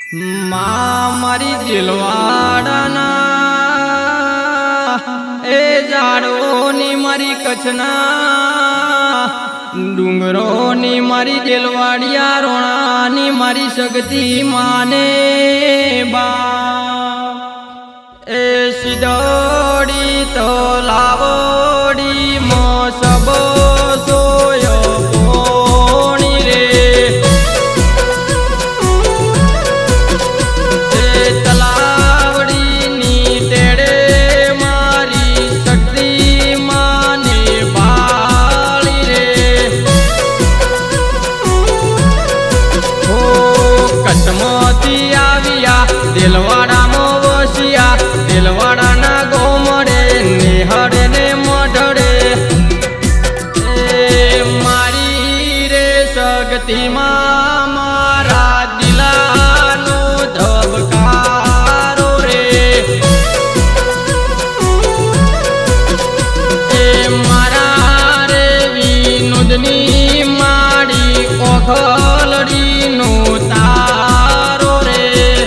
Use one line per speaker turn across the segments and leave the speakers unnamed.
मारी दिलवाड़ाना ए जाड़ोनी मारी कच्छना डूंगरोनी मारी दिलवाड़िया रोणानी मारी शक्ति माने बा ए सिदोड़ी तो लावोड़ी मो सबो सोयो पोणी रे ए तलावड़ी नी तेड़े मारी शक्ति माने बाली रे हो कसमती आविया दिलवाड़ा मो वसिया दिलवाड़ा ना गोमड़े निहड़े ने मढ़े मारी रे शक्ति मारा दिलानो धबकारो रे मारा रे विनोदनी माड़ी ओखलड़ी नो तारो रे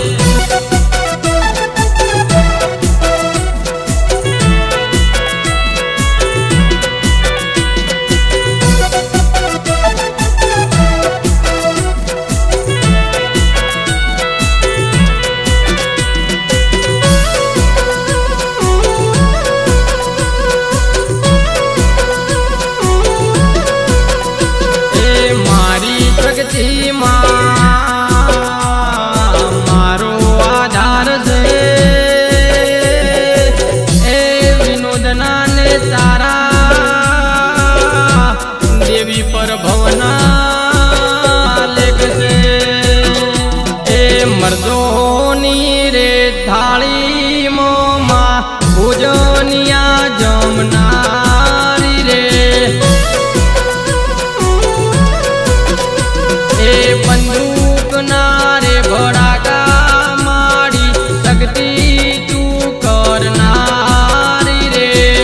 मारो आधार से ए विनोदना ने तारा देवी पर भवना लेख से ए मर्दोनी रे थाली मोमा भोजनिया जमनारी रे बंदूक नारे भड़ाका मारी शक्ति तू करनारी रे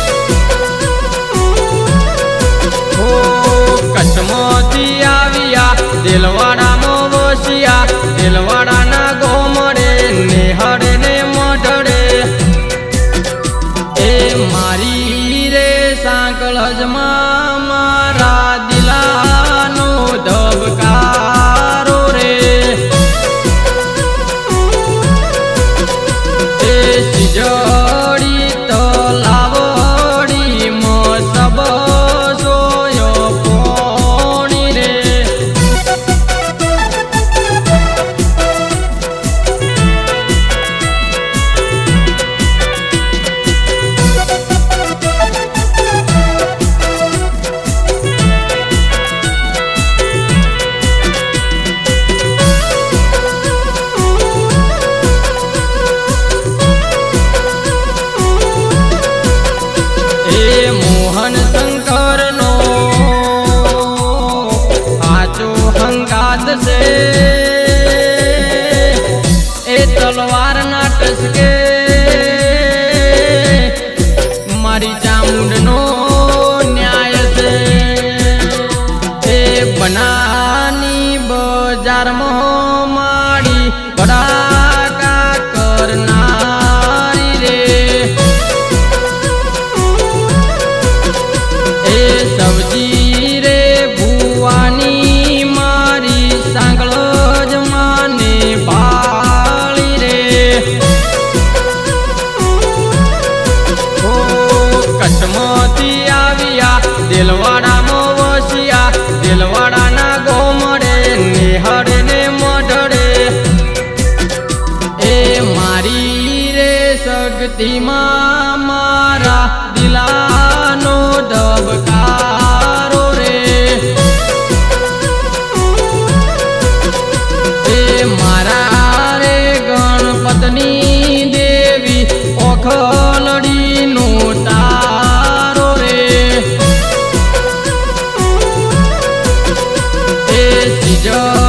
हो कसमती आविया दिलवाड़ा मो वसिया दिलवाड़ा ना गोमड़े निहड़े ने मढ़े ए मारी रे सांकल हजमा मारा दिलानो धबकारो रे सिजड़ी तो लावड़ी मो सब सोयो पोणी रे मोहन शंकर नो आचो हंगात से ए तलवार ना टसके मारी चामुंड नो न्याय से ए बनानी बाजार मो माड़ी बड़ाका करनारी रे सब्जी रे भुवानी मारी सांगल माने बाली रे हो कसमती आविया दिलवाड़ा मो वसिया दिलवाड़ा ना गोमड़े निहड़े ने मढ़े ए मारी रे शक्ति मारा दिलानो धबकारो रे मारा रे गणपतनी देवी ओखलड़ी नो तारो रे सिज